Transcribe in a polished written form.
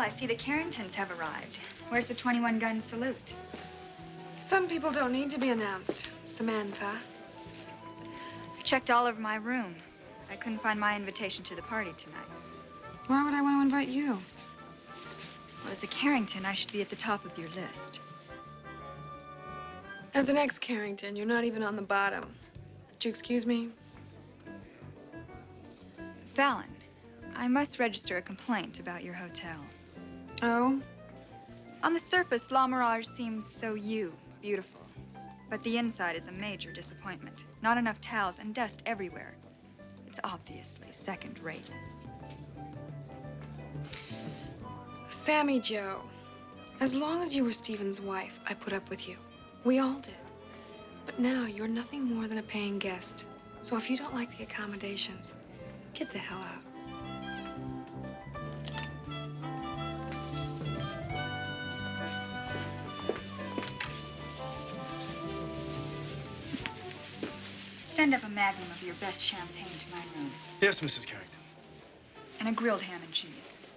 I see the Carringtons have arrived. Where's the 21-gun salute? Some people don't need to be announced, Samantha. I checked all over my room. I couldn't find my invitation to the party tonight. Why would I want to invite you? Well, as a Carrington, I should be at the top of your list. As an ex-Carrington, you're not even on the bottom. Would you excuse me? Fallon, I must register a complaint about your hotel. Oh? On the surface, La Mirage seems so beautiful. But the inside is a major disappointment. Not enough towels and dust everywhere. It's obviously second-rate. Sammy Jo, as long as you were Stephen's wife, I put up with you. We all did. But now you're nothing more than a paying guest. So if you don't like the accommodations, get the hell out. Send up a magnum of your best champagne to my room. Yes, Mrs. Carrington. And a grilled ham and cheese.